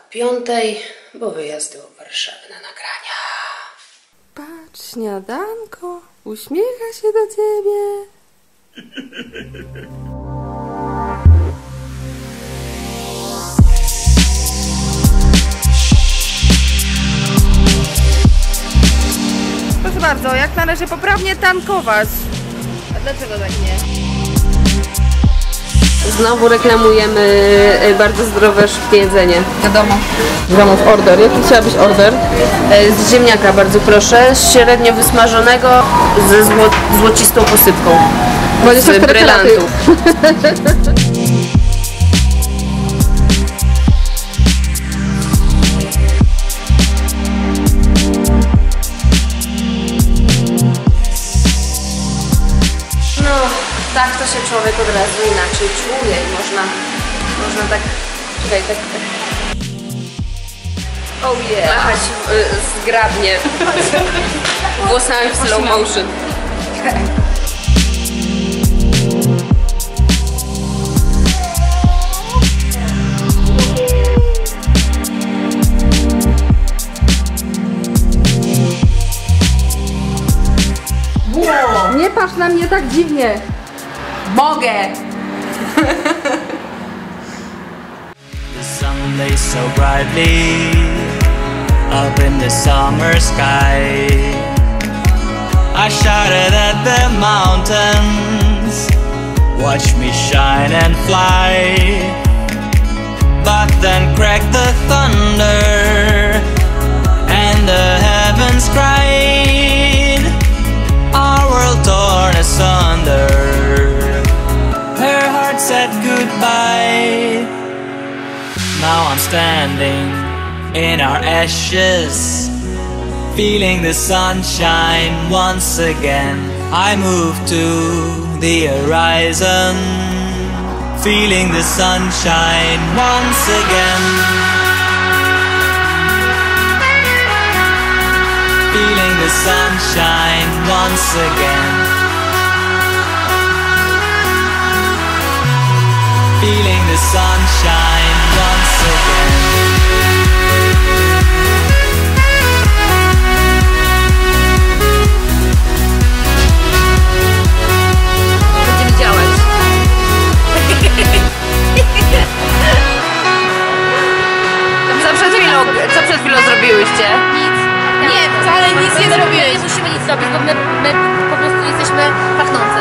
5:00, bo wyjazd do Warszawy na nagrania. Patrz, śniadanko, uśmiecha się do ciebie. Proszę bardzo, jak należy poprawnie tankować. A dlaczego tak nie? Znowu reklamujemy bardzo zdrowe, szybkie jedzenie. Wiadomo. Gramów order. Jaki chciałabyś order? Z ziemniaka bardzo proszę, średnio wysmażonego ze złocistą posypką. 24 brylantów. Tak to się człowiek od razu inaczej czuje i można tak, czekaj, tak oh yeah, machać zgrabnie włosami w slow motion. Nie patrz na mnie tak dziwnie. Mogę! The sun lays so brightly up in the summer sky. I shouted at the mountains, watch me shine and fly. But then cracked the thunder and the heavens cried, our world torn asunder. Her heart said goodbye. Now I'm standing in our ashes, feeling the sunshine once again. I move to the horizon, feeling the sunshine once again. Feeling the sunshine once again. Feeling the sunshine once again. Będziemy działać. Co przed chwilą zrobiłyście? Nie, wcale nic nie zrobiły. Nie musimy nic zrobić, bo my po prostu jesteśmy pachnące.